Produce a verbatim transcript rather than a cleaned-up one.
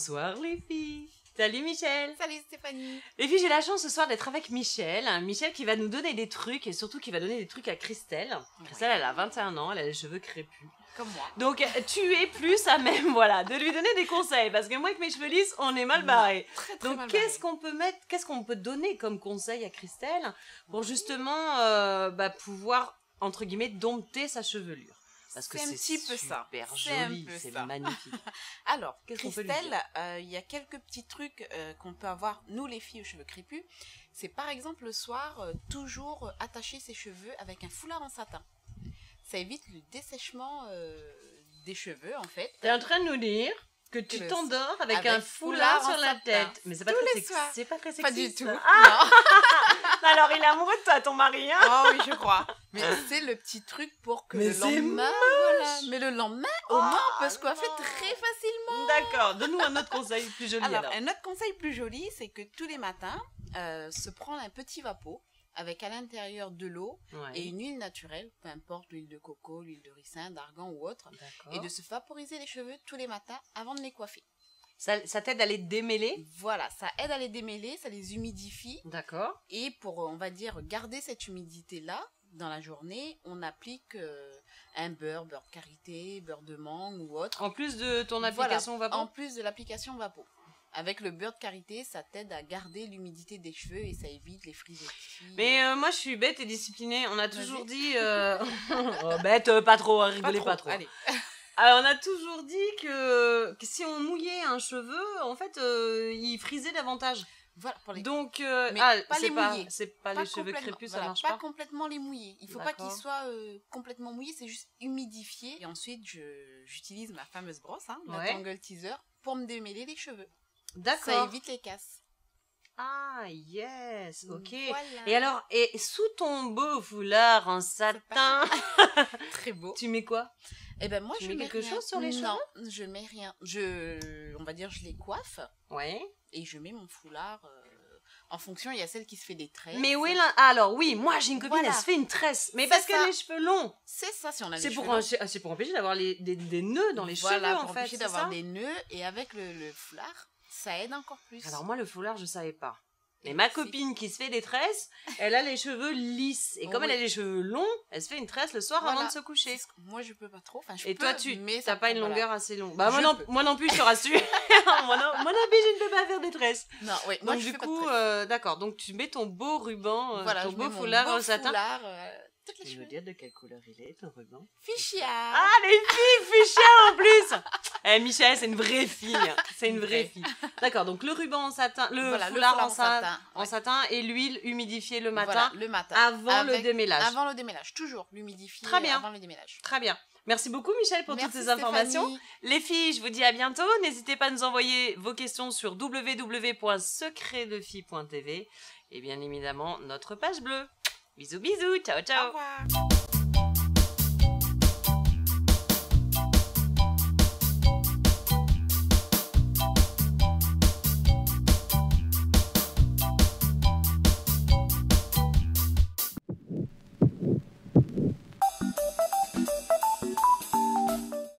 Bonsoir les filles. Salut Michel. Salut Stéphanie. Les filles, j'ai la chance ce soir d'être avec Michel. Michel qui va nous donner des trucs et surtout qui va donner des trucs à Christelle. Ouais. Christelle, elle a vingt et un ans, elle a les cheveux crépus. Comme moi. Donc tu es plus à même, voilà, de lui donner des conseils parce que moi avec mes cheveux lisses, on est mal barrés. Très, très Donc qu'est-ce qu'on peut mettre, qu'est-ce qu'on peut donner comme conseil à Christelle pour justement euh, bah, pouvoir entre guillemets dompter sa chevelure? Parce que c'est un petit peu ça. Super joli, c'est magnifique. Alors, Christelle, il euh, y a quelques petits trucs euh, qu'on peut avoir, nous les filles aux cheveux crépus. C'est par exemple le soir, euh, toujours attacher ses cheveux avec un foulard en satin. Ça évite le dessèchement euh, des cheveux, en fait. Tu es en train de nous dire que tu que t'endors avec, avec un foulard, foulard sur la satin. Tête. Mais c'est pas, pas très sexy. Pas du tout. Ah alors, il est amoureux de toi, ton mari, hein? Oh oui, je crois. Mais c'est le petit truc pour que mais le lendemain, voilà. Mais le lendemain, au oh, moins, on peut se coiffer non. très facilement. D'accord. Donne-nous un autre conseil plus joli. Alors, alors, un autre conseil plus joli, c'est que tous les matins, euh, se prendre un petit vapeau avec à l'intérieur de l'eau ouais. et une huile naturelle, peu importe l'huile de coco, l'huile de ricin, d'argan ou autre, et de se vaporiser les cheveux tous les matins avant de les coiffer. Ça, ça t'aide à les démêler? Voilà, ça aide à les démêler, ça les humidifie. D'accord. Et pour, on va dire, garder cette humidité-là dans la journée, on applique euh, un beurre, beurre de karité, beurre de mangue ou autre. En plus de ton application voilà, Vapo? En plus de l'application Vapo. Avec le beurre de karité, ça t'aide à garder l'humidité des cheveux et ça évite les frisettes. Mais euh, moi, je suis bête et disciplinée. On a toujours dit... Euh... oh, bête, euh, pas trop, rigolez pas trop. Pas trop. Allez. Alors, on a toujours dit que, que si on mouillait un cheveu, en fait, euh, il frisait davantage. Voilà, pour les... Donc, euh, mais ah, pas les pas, mouiller. C'est pas, pas les cheveux crépus, voilà, ça marche pas. pas Pas complètement les mouiller. Il faut pas qu'ils soient euh, complètement mouillés, c'est juste humidifié. Et ensuite, j'utilise ma fameuse brosse, hein, la ouais. Tangle Teaser, pour me démêler les cheveux. D'accord. Ça évite les casses. Ah, yes, ok. Voilà. Et alors, et sous ton beau foulard en satin, très beau. Tu mets quoi? Eh ben moi, tu je mets mets quelque rien. chose sur les cheveux? Non, je mets rien. Je, on va dire, je les coiffe. Ouais. Et je mets mon foulard. Euh, en fonction, il y a celle qui se fait des tresses. Mais oui, là, alors oui, moi j'ai une copine, voilà. Elle se fait une tresse. Mais parce qu'elle a les cheveux longs. C'est ça, si on a les cheveux longs. Pour, c'est pour empêcher d'avoir des, des nœuds dans les voilà, cheveux, pour en fait. empêcher d'avoir des nœuds. Et avec le, le foulard, ça aide encore plus. Alors moi, le foulard, je savais pas. Mais et ma copine qui se fait des tresses, elle a les cheveux lisses. Et comme oui. elle a les cheveux longs, elle se fait une tresse le soir voilà. avant de se coucher. Moi, je peux pas trop. Enfin, je et peux, toi, tu n'as pas une voilà. longueur assez longue. Bah, moi non, moi non plus, je te rassure. moi, non, moi non plus, je ne peux pas faire des tresses. Non, oui. Donc, moi, du je coup, euh, d'accord. Donc, tu mets ton beau ruban, euh, voilà, ton beau foulard en satin. Foulard, euh, tu veux me dire de quelle couleur il est, ton ruban? Fuchsia. Ah, les filles, fuchsia en plus. Eh, Michel, c'est une vraie fille. C'est une vraie fille. D'accord, donc le ruban en satin, le, voilà, foulard, le foulard en, en satin, satin, en ouais. satin et l'huile humidifiée le matin, voilà, le matin avant avec, le démêlage. Avant le démêlage, toujours l'humidifier Très bien. avant le démêlage. Très bien. Merci beaucoup Michel pour Merci toutes ces informations. Stéphanie. Les filles, je vous dis à bientôt. N'hésitez pas à nous envoyer vos questions sur w w w point secret de filles point t v et bien évidemment notre page bleue. Bisous bisous, ciao ciao. Au revoir.